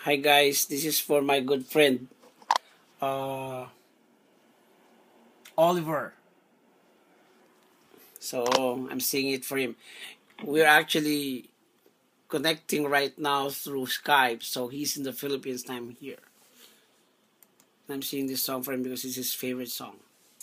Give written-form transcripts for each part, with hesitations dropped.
Hi guys, this is for my good friend uh, Oliver. So I'm singing it for him. We're actually connecting right now through Skype. So he's in the Philippines and I'm here. I'm singing this song for him because it's his favorite song.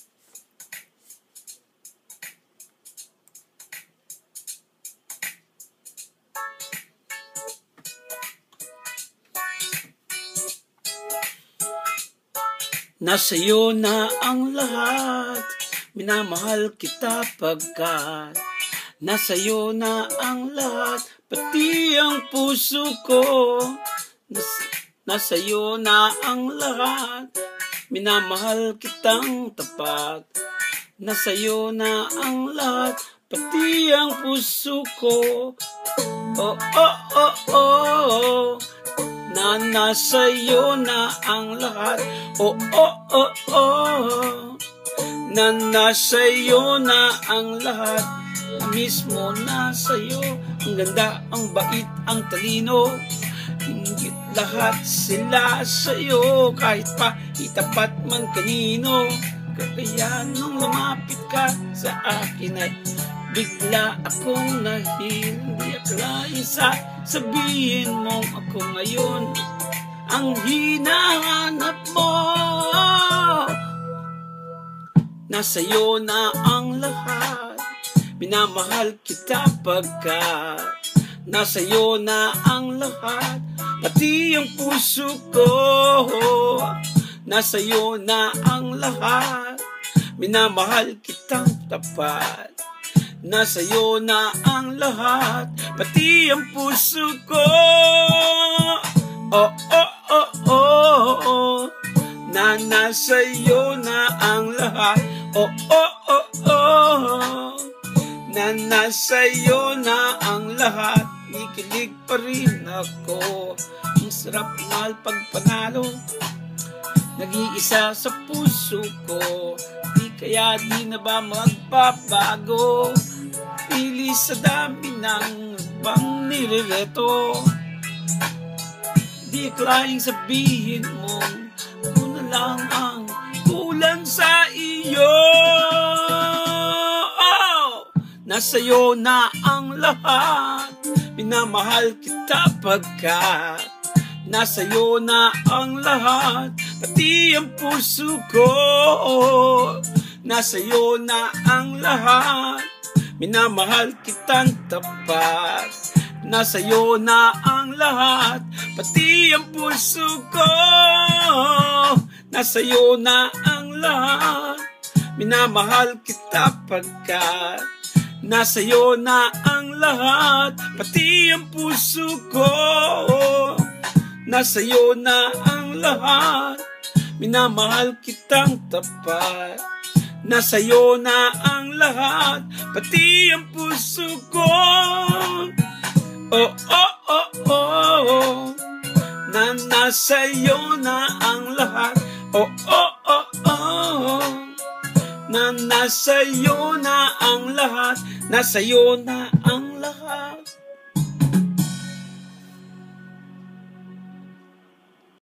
Nasa'yo na ang lahat, minamahal kita pagkat nasa'yo na ang lahat, pati ang puso ko. Nasa'yo na ang lahat, minamahal kitang tapat. Nasa'yo na ang lahat, pati ang puso ko. Oh, oh, oh, oh, na nasa'yo na ang lahat. Oh, oh, oh, oh, na nasa'yo na ang lahat. Mismo nasa'yo, ang ganda, ang bait, ang talino. Hinggit lahat sila sa'yo, kahit pa itapat man kanino. Kaya nung lumapit ka sa akin ay bigla akong nahil. Hindi akalain sa sabihin mong ako ngayon ang hinahanap mo. Nasa'yo na ang lahat, minamahal kita pagkat nasa'yo na ang lahat, pati ang puso ko. Nasa'yo na ang lahat, minamahal kitang tapat. Nasa'yo na ang lahat, pati ang puso ko. Oh, oh, oh, oh, oh, na nasa'yo na ang lahat. Oh, oh, oh, oh, na nasa'yo na ang lahat. Nikilig pa rin ako, ang sarap na pagpanalo, nag-iisa sa puso ko. Di kaya di na ba magpapago, pili sa dami ng bang nirereto. Di akalaing sabihin mo, ako na lang ang kulang sa iyo. Oh! Nasa'yo na ang lahat, minamahal kita pagkat nasa'yo na ang lahat, pati ang puso ko. Nasa'yo na ang lahat, minamahal kitang tapat. Nasa'yo na ang lahat, pati ang puso ko. Nasa'yo na ang lahat, minamahal kita pagkat nasa'yo na ang lahat, pati ang puso ko. Nasa'yo na ang lahat, minamahal kitang tapat. Nasa'yo na ang lahat, pati ang puso ko. Oh, oh, oh, oh, na nasa'yo na ang lahat. Oh, oh, oh, oh, na nasa'yo na ang lahat. Nasa'yo na ang